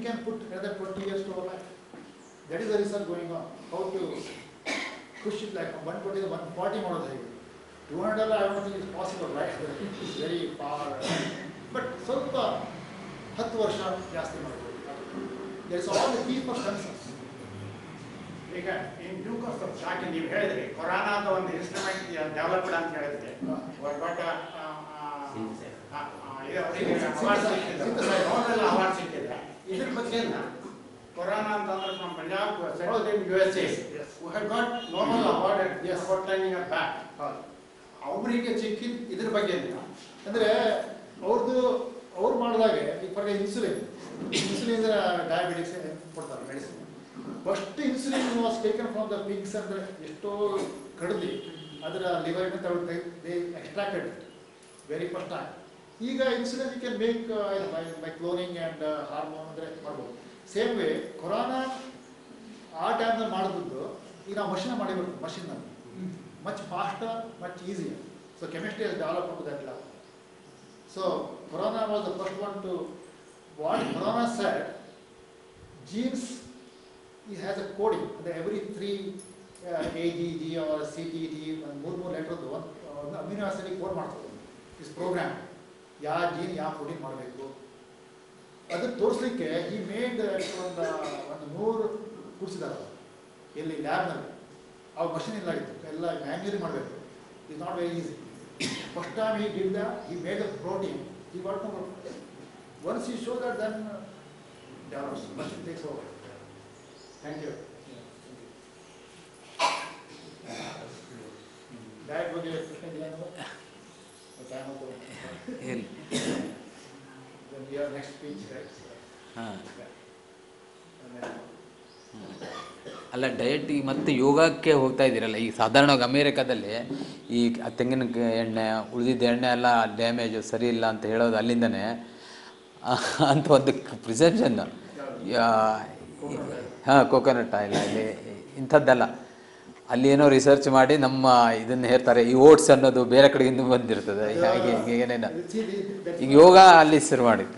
can put another 20 years to our life. That is the research going on. How to push it like 120 to 140 models. 200 I don't think is possible, right? It's very far. But ಸ್ವಲ್ಪ 10 ವರ್ಷ ಜಾಸ್ತಿ ಮಾಡ್ಬೋದು. There is all the key for consensus. ಈಗ in due course of shock ನೀವು ಹೇಳಿದ್ರಿ ಕೊರೋನಾದ ಒಂದು instrument developed ಅಂತ ಹೇಳಿದ್ರಿ ಬಟ್ ಅವಾರ್ಡ್ ಸಿಕ್ಕಿದೆ ಇದ್ರ ಬಗ್ಗೆ ಕೊರೋನಾ ಅಂತಂದ್ರೆ ನಮ್ಮ Punjab central USA who had got Nobel award for 10 years back. ಅವರಿಗೆ ಸಿಕ್ಕಿದ ಇದ್ರ ಬಗ್ಗೆ ಅಂದರೆ ಅವ್ರು ಮಾಡಿದಾಗೆ ಈಗ ಫಾರ್ ಇನ್ಸುಲಿನ್ ಡಯಾಬಿಟಿಕ್ಸ್ ಕೊಡ್ತಾರೆ medicine. First insulin was taken from the pigs ಅಂದರೆ ಎಷ್ಟೋ ಕಡಿದು ಅದರ ಲಿವರ್ನ they extracted very first time. ಈಗ insulin you can make by cloning and hormone ಅಂದರೆ ಮಾಡ್ಬೋದು. ಸೇಮ್ ವೇ ಕೊರೋನಾ ಆ ಟೈಮ್ನಲ್ಲಿ ಮಾಡಿದ್ದು ಈಗ ನಾವು ಮಾಡಿಬಿಡ್ತೀವಿ ಮಷಿನ್ನಲ್ಲಿ much faster, much easier. So chemistry has developed to that level. So corona was the first one to, what corona said, genes, it has a coding. Every 3 AGG or CTG, more letters, one amino acid code ಮಾಡ್ತದೆ. This program, ಯಾವ gene ಯಾವ protein ಮಾಡಬೇಕು ಅದನ್ನು ತೋರಿಸಲಿಕ್ಕೆ he made ಒಂದು 100 ಕೂರಿಸಿದ್ದಾರೆ ಎಲ್ಲಿ ಲ್ಯಾಬ್ನಲ್ಲಿ. our machine illagiತ್ತು ಎಲ್ಲ manually ಮಾಡಬೇಕು. It's not very easy. First time he did that, he made a protein, he got no problem. Once he showed that, then develops machine takes over. Thank you. Diet ಬಗ್ಗೆ ಪ್ರಶ್ನೆ ಇದೆಯಾ? Time ಏನು then we have next speech, right? ಅಲ್ಲ diet ಮತ್ತು ಯೋಗಕ್ಕೆ ಹೋಗ್ತಾ ಇದ್ದೀರಲ್ಲ. ಈಗ ಸಾಧಾರಣವಾಗಿ ಅಮೇರಿಕಾದಲ್ಲಿ ಈ ತೆಂಗಿನ ಎಣ್ಣೆ ಉಳಿದಿದ್ದ ಎಣ್ಣೆ ಎಲ್ಲ ಡ್ಯಾಮೇಜು ಸರಿ ಇಲ್ಲ ಅಂತ ಹೇಳೋದು ಅಲ್ಲಿಂದನೇ ಅಂತ ಒಂದು ಪ್ರಿಸೆಪ್ಷನ್. ಹಾಂ, ಕೋಕೋನಟ್ ಆಯಿಲ್ ಅಲ್ಲಿ ಇಂಥದ್ದೆಲ್ಲ ಅಲ್ಲಿ ಏನೋ ರಿಸರ್ಚ್ ಮಾಡಿ ನಮ್ಮ ಇದನ್ನು ಹೇಳ್ತಾರೆ. ಈ ಓಟ್ಸ್ ಅನ್ನೋದು ಬೇರೆ ಕಡೆಯಿಂದ ಬಂದಿರ್ತದೆ. ಹಾಗೆ ಏನೇನು ಈಗ ಯೋಗ ಅಲ್ಲಿ ಶುರು ಮಾಡಿದ್ದು.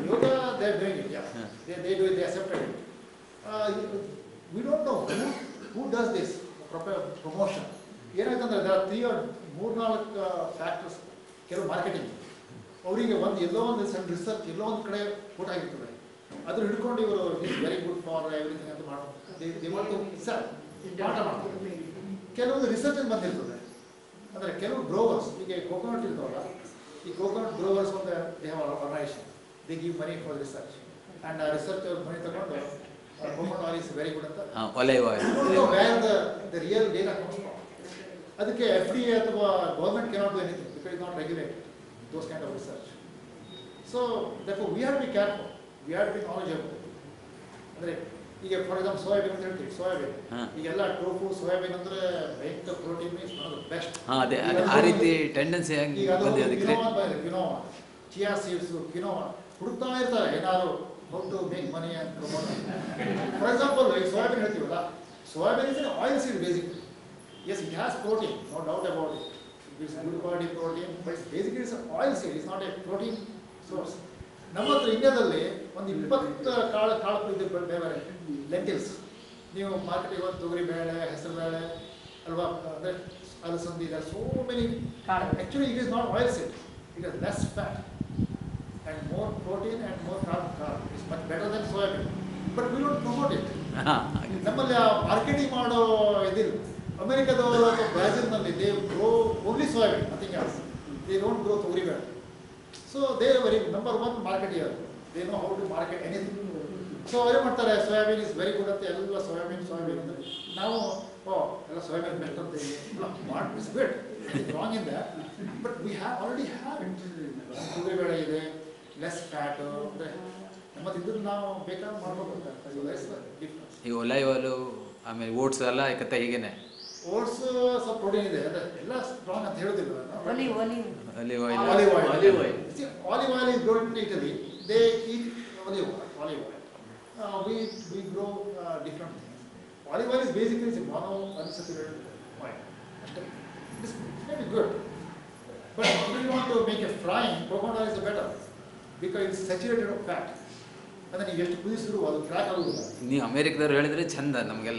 We don't know who does this proper promotion. ಏನಾಯ್ತಂದ್ರೆ there are 3 or 4 ಫ್ಯಾಕ್ಟರ್ಸ್. ಕೆಲವು ಮಾರ್ಕೆಟಿಂಗ್ ಅವರಿಗೆ ಎಲ್ಲೋ ಒಂದು ಸಣ್ಣ ರಿಸರ್ಚ್ ಎಲ್ಲೋ ಒಂದು ಕಡೆ ಫೋಟೋ ಆಗಿರ್ತದೆ, ಅದ್ರ ಹಿಡ್ಕೊಂಡು ಇವರು is very good for everything ಅಂತ ಮಾಡೋದು ಮಾಟ ಮಾಡ್ತಾರೆ. ಕೆಲವೊಂದು ರಿಸರ್ಚ್ ಬಂದಿರ್ತದೆ. ಅಂದರೆ ಕೆಲವು ಗ್ರೋವರ್ಸ್, ಈಗ ಕೋಕೋನಟ್ ಇರ್ತಾವಲ್ಲ, ಈ ಕೋಕೋನಟ್ ಗ್ರೋವರ್ಸ್ ಒಂದು they have organisation, they give money for research and ಆ ರಿಸರ್ಚ್ ಅವ್ರು ಮನಿ ತಗೊಂಡು coconut oil is very good ಅಂತ. Olive oil. where the real data comes from. ಅದಕ್ಕೆ FDA ಅಥವಾ government cannot do anything because it's not regulated, those kind of research. So therefore we have to be careful, we have to be knowledgeable. ಅಂದರೆ ಈಗ for example soybean ಅಂತ ಹೇಳ್ತೀವಿ. Soybean ಈಗೆಲ್ಲ tofu soybean ಅಂದರೆ ಭಯಂಕರ protein is one of the best. ಅದೇ ಆ ರೀತಿ ಟೆಂಡೆನ್ಸಿ ಆಗಿ ಬಂದಿದೆ. ಕಿನೋವಾ, ಚಿಯಾ ಸೀಡ್ಸು, ಕಿನೋವಾ ಹುಡುಕ್ತಾ ಇರ್ತಾರೆ ಏನಾದ್ರು how to make money and promote it. For example, like soybean ಹೇಳ್ತೀವಲ್ಲ, soybean is an oil seed basically. Yes, it has protein, no doubt about it. It is good quality protein, but basically it's an oil seed, it's not a protein source. ನಮ್ಮ ಹತ್ರ ಇಂಡಿಯಾದಲ್ಲಿ ಒಂದು 20 ಕಾಳು ಇದು ಬೇರೆ lentils. ನೀವು ಮಾರ್ಕೆಟಿಗೆ ಹೋಗಿ ತೊಗರಿ ಬೇಳೆ, ಹೆಸರು ಬೇಳೆ ಅಲ್ವಾ, ಅಂದರೆ ಅಲಸಂದಿ, there are so many. Actually it is not oil seed, it has less fat and more protein and more carb. It's much better than soybean, but we don't promote it. ನಮ್ಮಲ್ಲಿ ಮಾರ್ಕೆಟಿಂಗ್ ಮಾಡೋ ಇದಿಲ್ಲ. ಅಮೆರಿಕದವರು ಅಥವಾ ಬ್ರಾಜಿಲ್ನಲ್ಲಿ they grow only soybean, nothing else. They don't grow ತೊಗರಿಬೇಳೆ. So they very number 1 marketeer. They know how to market anything. So ಅವರೇ ಮಾಡ್ತಾರೆ soybean is very good ಅಂತ, ಎಲ್ಲ ಸೋಯಾಬೀನ್ ಅಂದರೆ ನಾವು ಎಲ್ಲ ಸೋಯಾಬೀನ್ ಬೆಸ್ಟ್ ಅಂತ is good, wrong in that, but we already have it. ತೊಗರಿಬೇಳೆ ಇದೆ, ಲೆಸ್ ಫ್ಯಾಟು, ಅಂದರೆ ಮತ್ತು ಇದನ್ನು ನಾವು ಬೇಕಾದ್ರೆ ಮಾಡ್ಕೋಬೇಕು. ಈ ಒಲೈವ್ ಆಯಿಲು ಆಮೇಲೆ ಓಟ್ಸ್ ಎಲ್ಲ ಕತೆ ಹೀಗೇನೆ. ಓಟ್ಸ್ ಸ್ವಲ್ಪ ಪ್ರೋಟೀನ್ ಇದೆ, ಅಂದರೆ ಎಲ್ಲ ಸ್ಟ್ರಾಂಗ್ ಅಂತ ಹೇಳೋದಿಲ್ಲ. Olive oil. Olive oil is grown in Italy. They eat olive oil. We grow different things. Olive oil is basically a monounsaturated oil. It is very good. But if you want to make a frying, coconut oil is better because it is saturated of fat. ಅಂದರೆ ನೀವು ಎಷ್ಟು ಕುದಿಸಿದ್ರು ಅದು crack ಆಗೋದಿಲ್ಲ. ನೀವು ಅಮೇರಿಕದವ್ರು ಹೇಳಿದ್ರೆ ಚಂದ ನಮಗೆಲ್ಲ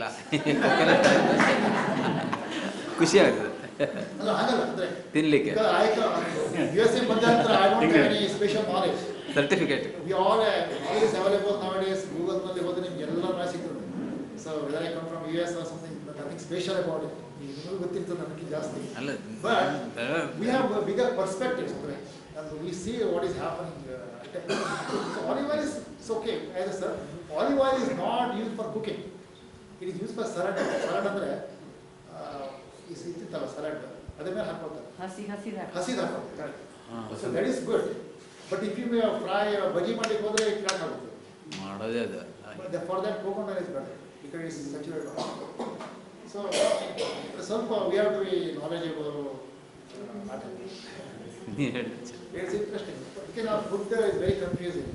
ಖುಷಿ ಆಗ್ತದೆ ಅಲ್ಲ ಹಾಗಲ್ಲ, ಅಂದರೆ ತಿನ್ಲಿಕ್ಕೆ. ಯು ಎಸ್ ಎ ಬಂದ ನಂತರ I don't have any special knowledge. Certificate we all always available nowadays. ಗೂಗಲ್ನಲ್ಲಿ ಹೋದ್ರೆ ನಿಮ್ಗೆ ಎಲ್ಲ ಮ್ಯಾಚ್ ಸಿಗ್ತದೆ. So whether I come from U S or something, nothing special about it. ನಿಮಗೂ ಗೊತ್ತಿರ್ತದೆ ನನಗೆ ಜಾಸ್ತಿ. ಅಲ್ಲ, but we have bigger perspectives, ಅಂದರೆ and we see what is happening. So olive oil is okay. As a sir, olive oil is not used for cooking. It is used for salad. Salad ಅಂದರೆ ಇತ್ತಿತ್ತಲ್ಲ salad, ಅದ್ರ ಮೇಲೆ ಹಾಕ್ಕೊಳ್ತಾರೆ, ಹಸಿದು ಹಾಕ್ಕೊಳ್ತಾರೆ. So that is good. But if you fry ಬಜ್ಜಿ ಮಾಡ್ಲಿಕ್ಕೆ ಹೋದರೆ crack ಆಗುತ್ತೆ. ಮಾಡೋದೇ ಅದು. But for that coconut is better because it is saturated. So ಸ್ವಲ್ಪ we have to be knowledgeable. It's interesting because our food is very confusing.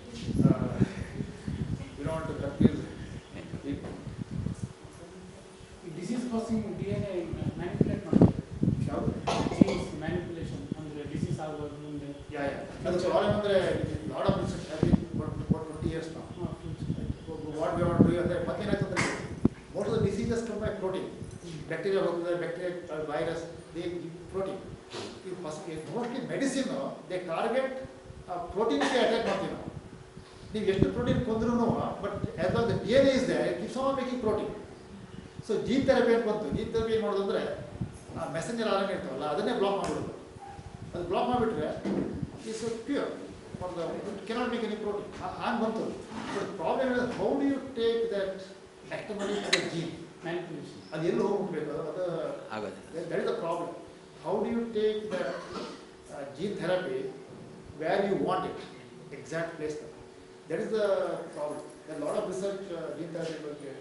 We don't want to confuse people. Disease causing DNA manipulate ಮಾಡ್ತಾರೆ. ಯಾವುದು? Genes manipulation ಅಂದ್ರೆ disease ಆಗೋದು ಮುಂದೆ. ಅದು problem ಅಂದರೆ lot of research have been for 20 years now. What we want to do ಅಂದರೆ ಮತ್ತೇನಾಗ್ತದೆ, most of the diseases come by protein. Bacteria ಹೋಗ್ತದೆ, bacteria virus, they give protein. Mostly medicine they target ಪ್ರೋಟೀನ್ಗೆ attack ಮಾಡ್ತೀವಿ ನಾವು. ನೀವು ಎಷ್ಟು protein ಕೊಂದ್ರೂ, but as all the DNA is there, it keeps on making protein. So gene therapy ಅಂತ ಬಂತು. Gene therapy ಏನು ಮಾಡೋದು ಅಂದರೆ ಮೆಸೆಂಜರ್ ಆರ್ಎನ್ಎ ಇರ್ತಾವಲ್ಲ ಅದನ್ನೇ ಬ್ಲಾಕ್ ಮಾಡಿಬಿಡೋದು. ಅದು ಬ್ಲಾಕ್ ಮಾಡಿಬಿಟ್ರೆ it's pure for the it cannot make any protein. ಹಾಗೆ ಬಂತು. But problem is how do you take that externally to the gene manipulation. ಅದು ಎಲ್ಲಿ ಹೋಗ್ಬೇಕು, ಅದು that is the problem. How do you take the gene therapy where you want it, exact placement? That is the problem. There are a lot of research gene therapy ಬಗ್ಗೆ.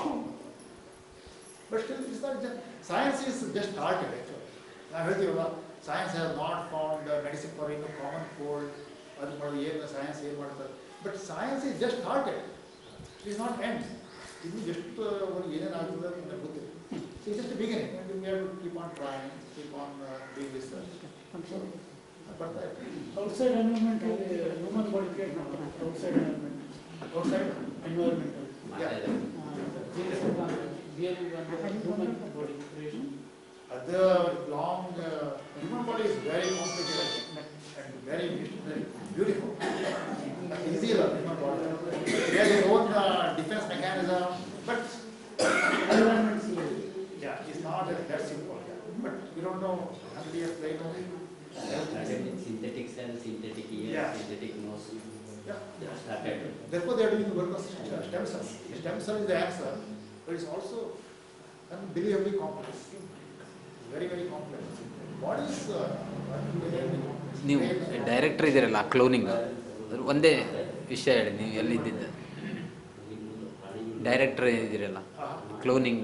But still, it's not just, science is just started actually. ನಾವು ಹೇಳ್ತೀವಲ್ಲ, science has not found medicine for a common cold. ಅದು ಮಾಡೋದು ಏನು science ಏನು ಮಾಡ್ತಾರೆ. But science is just started. It is not end. ಇನ್ನು ಎಷ್ಟು ಏನೇನು ಆಗ್ತದೆ ಅಂತ ನನಗೆ ಗೊತ್ತಿಲ್ಲ. So it's just the beginning, and we have to keep on trying, keep on doing research. But outside environment human body create ಮಾಡ್ತಾರೆ. outside environment. yeah. Human body creation. The long human body is very complicated and very beautiful. Easy human body. They have their own defense mechanism, but Environment yeah, it's not that simple. But we don't know until years later. Synthetic cells, synthetic ears, Yeah. synthetic nose. Yeah. They are started. Therefore, they are doing the work of stem cells. Stem cell is the answer, but it's also unbelievably complex. Very, very complex. What is unbelievably complex? ನೀವು director ಇದ್ದೀರಲ್ಲ cloning, ಒಂದೇ ವಿಷಯ ಹೇಳಿ, ನೀವು ಎಲ್ಲಿದ್ದಿದ್ದು director ಇದ್ದೀರಲ್ಲ cloning.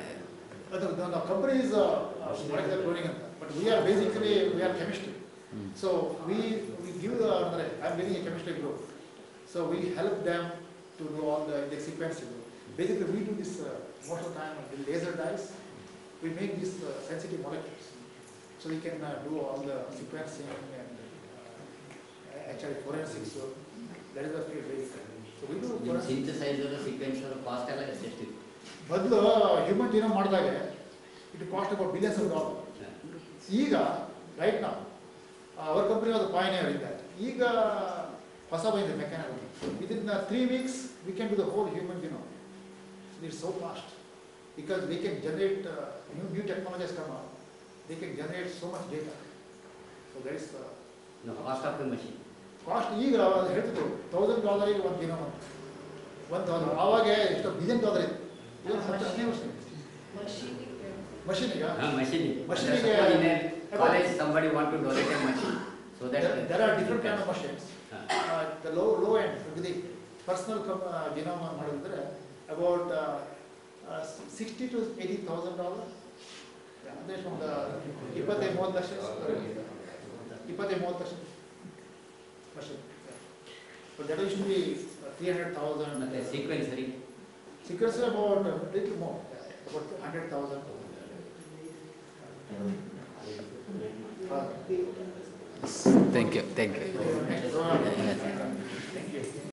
The company is molecular cloning, but we are basically chemistry. So we give I'm leading a chemistry group. So we help them to do all the sequencing. Basically, we do this most of the time with laser dyes. We make these sensitive molecules, so we can do all the sequencing and actually forensics. So that is the field basically. So we do Synthesize the sequence of cost ಎಲ್ಲ ಎಷ್ಟಿದೆ? ಮೊದಲು human genome ಮಾಡಿದಾಗ it cost about billions of dollar. ಈಗ right ನಾವು our company was pioneer in that. ಈಗ ಹೊಸ ಬಂದಿದೆ mechanical. Within 3 weeks we can do the whole human genome. It's so fast because we can generate new technologies come up. They can generate so much data. So that is No, cost of the machine. Cost. ಈಗ ಹೇಳ್ತಿದ್ರು $1,000 ಒಂದು ದಿನ $1,000. ಆವಾಗ ಎಷ್ಟು $1 billion ಇತ್ತು. ಇದು 10ನೇ ವರ್ಷ ಮಷೀನಿಗೆ. Machine. Machine Suppose in a college somebody want to donate a machine, so that there are different kind of machines. The low end, the personal genome ಮಾಡಿದ್ರೆ about $60,000 to $80,000. ಅಂದ್ರೆ ಒಂದು 25-30 lakh machine. But that used to be 300,000. ಮತ್ತೆ sequencing. Sequence about little more, about 100,000. Thank you. Thank you.